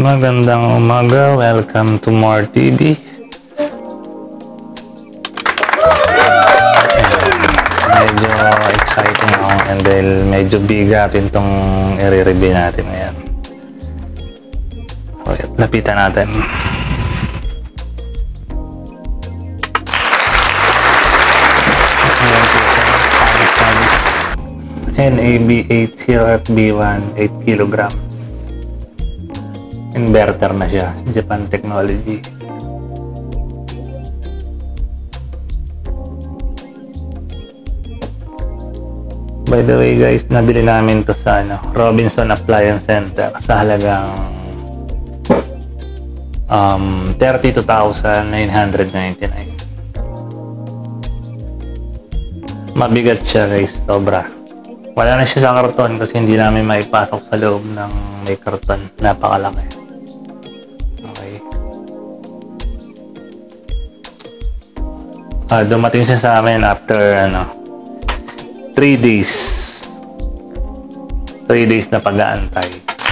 Magandang umaga, welcome to More TV. Medyo exciting ako and dahil medyo bigatin tong i-review natin ngayon. So, lapitan natin. NAB80FB1 8 kilograms. Inverter na siya, Japan technology. By the way guys, nabili namin to sa Robinson Appliance Center sa halagang 32,999. Mabigat siya guys, sobra. Wala na siya sa karton kasi hindi namin maipasok sa loob ng may karton. Napakalaki. Okay. Dumating siya sa amin after 3 days. 3 days na pag-aantay.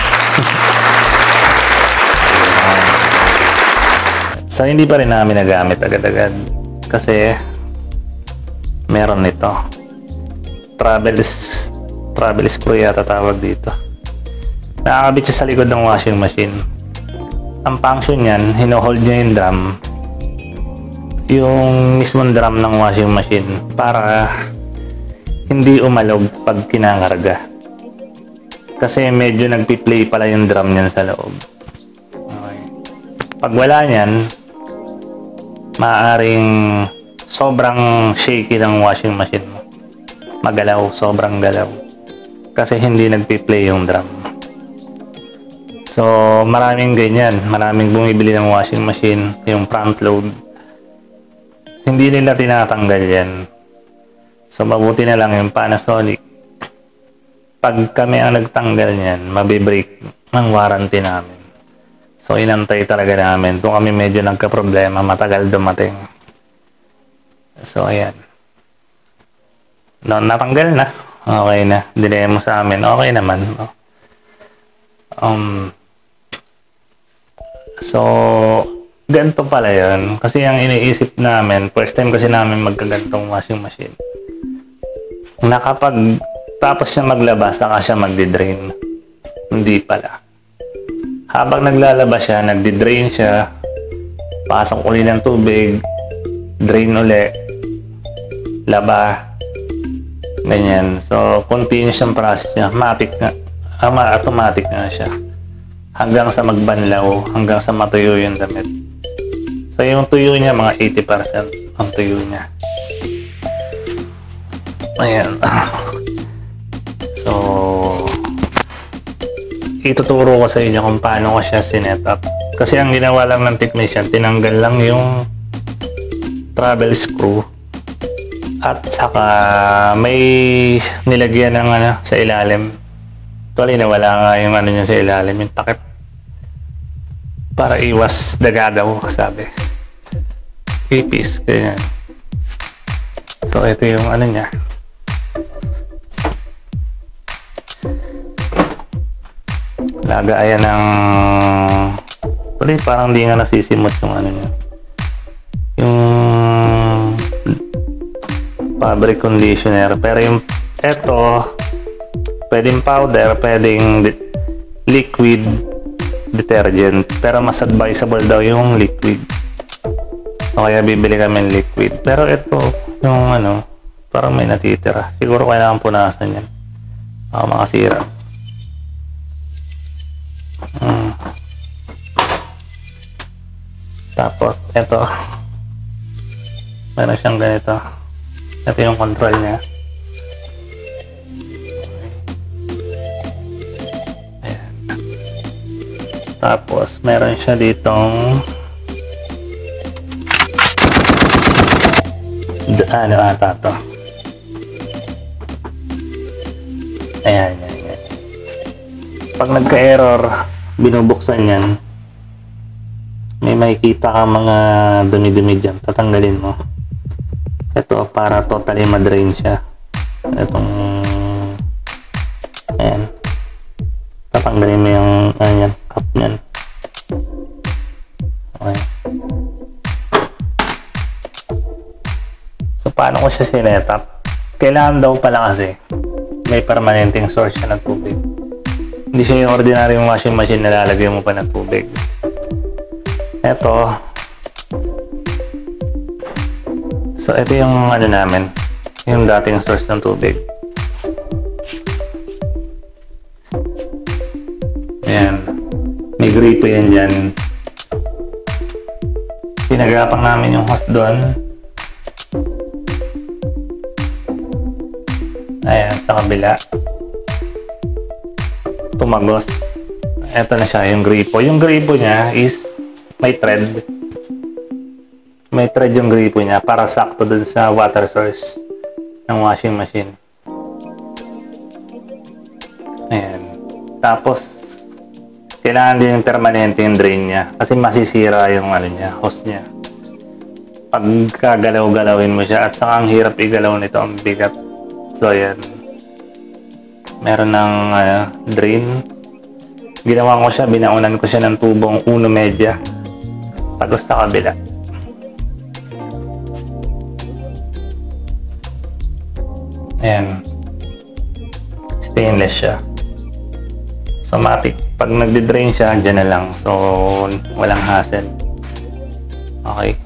So hindi pa rin namin nagamit agad-agad kasi meron nito. Travel screw yata tawag dito. Nakakabit siya sa likod ng washing machine. Ang function niyan, hino-hold niya yung drum, yung mismong drum ng washing machine para hindi umalog pag kinakarga. Kasi medyo nagpi-play pala yung drum niyan sa loob. Okay. Pag wala niyan, maaaring sobrang shaky ng washing machine mo. Magalaw, sobrang galaw. Kasi hindi nagpi-play yung drum. So, maraming ganyan. Maraming bumibili ng washing machine, yung front load. Hindi nila tinatanggal yan. So, mabuti na lang yung Panasonic. Pag kami ang nagtanggal niyan, mabibreak ang warranty namin. So, inantay talaga namin. Kung kami medyo nagka-problema, matagal dumating. So, ayan. No, natanggal na. Okay na. Dinemo sa amin. Okay naman. So, ganito pala yun. Kasi ang iniisip namin, first time kasi namin magkagantong washing machine. Tapos siya maglabas, saka siya magdi-drain. Hindi pala. Habang naglalabas siya, nagdi-drain siya, pasok uli ng tubig, drain uli, laba, ganyan. So, continuous yung process niya. Automatic na siya. Hanggang sa magbanlaw, hanggang sa matuyo yung damit. So, yung tuyo niya, mga 80% ang tuyo niya. Ayan. So, ituturo ko sa inyo kung paano ko siya sinet up. Kasi ang ginawa lang ng technician, tinanggal lang yung travel screw. At saka may nilagyan ng sa ilalim. Actually, nawala nga yung niya sa ilalim, yung takip. Para iwas dagadaw, sabi. Ipis, ganyan. So, ito yung niya. Lagayan ng... Actually, parang di nga nasisimot yung niya. Yung... fabric conditioner, pero yung eto pwedeng powder, pwedeng liquid detergent, pero mas advisable daw yung liquid, so kaya bibili kami liquid. Pero ito yung parang may natitira, siguro kailangan punasan yan, makasira. Tapos eto meron siyang ganito. Ito yung control niya. Ayan. Tapos, meron siya ditong ata to. Ayan. Pag nagka-error, binubuksan yan. May makikita ka mga dumi-dumi dyan. Tatanggalin mo. Ito para totally madrain siya. Itong ayan. Tatanggalin mo yung cup niyan. Paano ko siya sinetup? Kailangan daw pala kasi may permanenteng source siya ng tubig. Hindi siya yung ordinaryong washing machine na lalagyan mo pa ng tubig. Ito. So, ito yung ano namin. Yung dating source ng tubig. Ayan. May gripo yan dyan. Pinagapang namin yung hose doon. Ayan, sa kabila. Tumagos. Ito na siya, yung gripo. Yung gripo niya is may thread. May thread yung gripo niya para sakto dun sa water source ng washing machine. Ayan. Tapos, kailangan din yung permanente yung drain niya kasi masisira yung ano niya, hose niya. Pag kagalaw-galawin mo siya at saka ang hirap igalaw nito, ang bigat. So, ayan. Meron ng drain. Ginawa ko siya, binaunan ko siya ng tubong 1 media. Tagos sa kabila. Ayan. Stainless siya. So, matik. Pag nagde-drain siya, dyan na lang. So, walang hassle. Okay.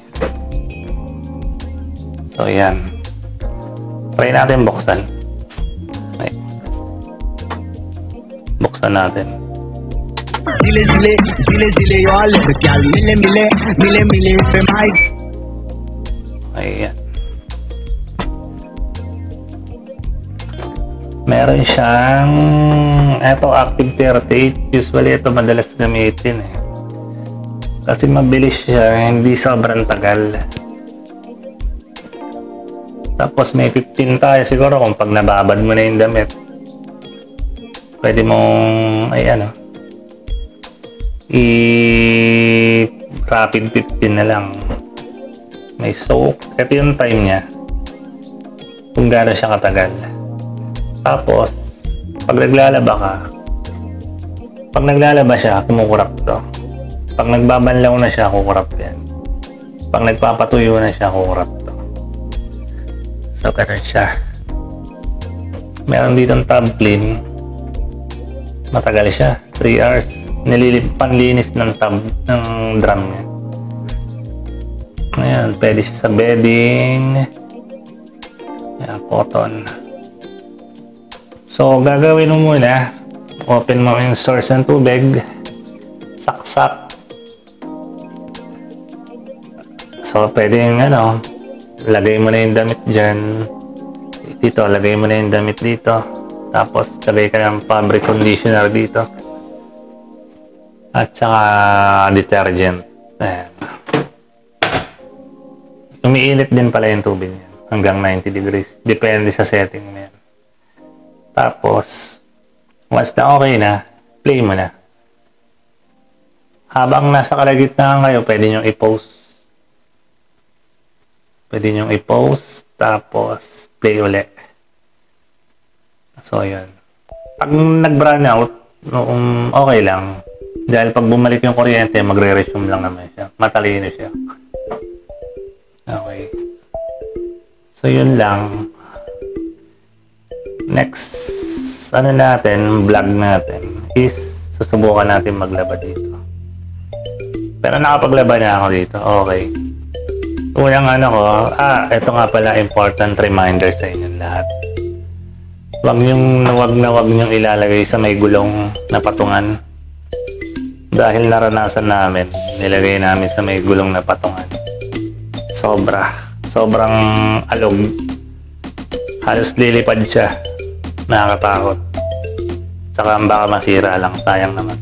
So, ayan. Try natin buksan. Okay. Buksan natin. Ayan. Meron siyang eto active 38. Usually ito madalas gamitin eh. Kasi mabilis siya, hindi sobrang tagal. Tapos may 15 tayo siguro kung pag nababad mo na yung damit. Pwede mong rapid 15 na lang. May soak. Ito yung time niya. Kung gaano siya katagal. Tapos, pag naglalaba siya, kumukurap to. Pag nagbabanlaw na siya, kukurap yan. Pag nagpapatuyo na siya, kukurap to. So, ganun siya. Meron ditong tab clean. Matagal siya. 3 hours. Panlinis ng tab ng drum niya. Ayan, pwede siya sa bedding. Ayan, cotton. So, gagawin mo muna. Open mo yung source ng tubig. Saksak. So, pwede yung lagay mo na yung damit dyan. Dito, lagay mo na yung damit dito. Tapos, lagay ka ng fabric conditioner dito. At saka, detergent. Ayan. Umiinit din pala yung tubig niya. Hanggang 90 degrees. Depende sa setting niya. Tapos, once na okay na, play mo na. Habang nasa kalagitnaan kayo, pwede nyo i-post. Pwede nyo i-post, tapos play ulit. So, yun. Pag nag-brown out, okay lang. Dahil pag bumalik yung kuryente, magre-resume lang naman siya. Matalino siya. Okay. So, yun lang. Next, vlog natin is susubukan natin maglaba dito. Pero nakapaglaba na ako dito. Okay. Unang ito nga pala important reminder sa inyo lahat. Wag niyong ilalagay sa may gulong na patungan. Dahil naranasan namin, nilagay namin sa may gulong na patungan. Sobrang alog. Halos lilipad siya. Nakakatakot. Saka baka masira lang, sayang naman.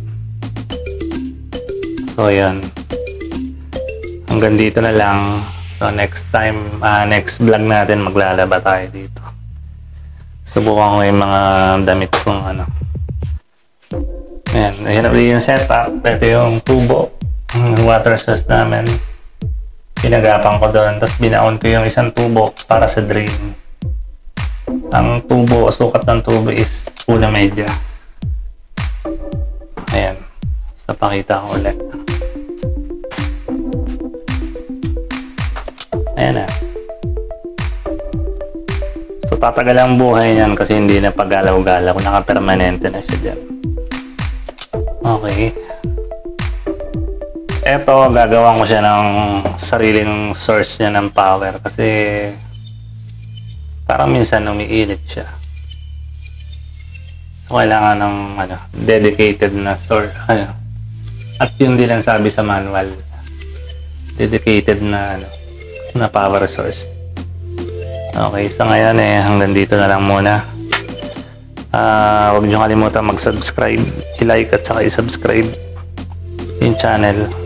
So, yan. Hanggang dito na lang. So, next time, next vlog natin, maglalaba tayo dito. Subukan ko yung mga damit kong Ayan, ayan ulit yung setup. Ito yung tubo. Yung water source namin. Pinagapang ko doon. Tapos binaon ko yung isang tubo para sa drain. Ang tubo, sukat ng tubo is 1 media. Ayan. So, pakita ko ulit. Ayan na. Tatagal ang buhay niyan kasi hindi na pagalaw-galaw, naka-permanente na siya dyan. Okay. Eto, gagawan ko siya ng sariling source niya ng power kasi parang minsan umiinit siya. So, kailangan ng dedicated na source. At yun din ang sabi sa manual. Dedicated na power source. Okay, so ngayon hanggang dito na lang muna. Huwag niyo kalimutan mag-subscribe, i-like at saka i-subscribe yung channel.